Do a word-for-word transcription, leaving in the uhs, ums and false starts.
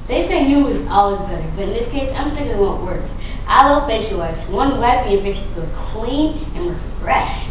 They say new is always better, but in this case, I'm thinking what works. Aloe facial wax. One wipe and your face feels clean and refreshed.